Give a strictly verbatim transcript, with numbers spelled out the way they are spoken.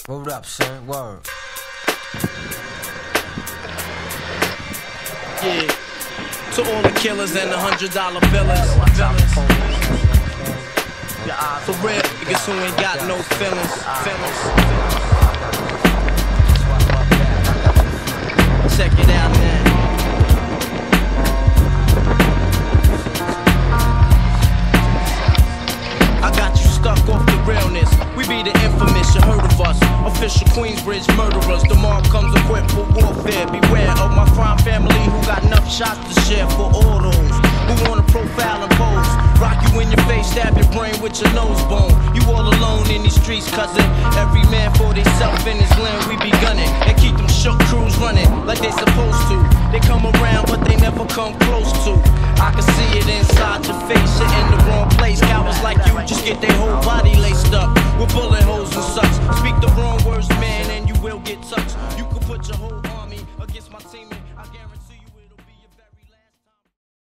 Word up, son, word. Yeah, to all the killers and the hundred dollar billers. For real, niggas who ain't got no feelings. feelings. Check it out now. I got you stuck off the realness. We be the infamous, you heard of us. Official Queensbridge murderers. The mob comes equipped for warfare. Beware of my crime family who got enough shots to share for all those who wanna profile and pose. Rock you in your face, stab your brain with your nose bone. You all alone in these streets, cousin. Every man for theyself in his land, we be gunning. And keep them shook crews running like they supposed to. They come around, but they never come close to. I can see it inside your face, you're in the wrong place. Cowards like you just get their whole body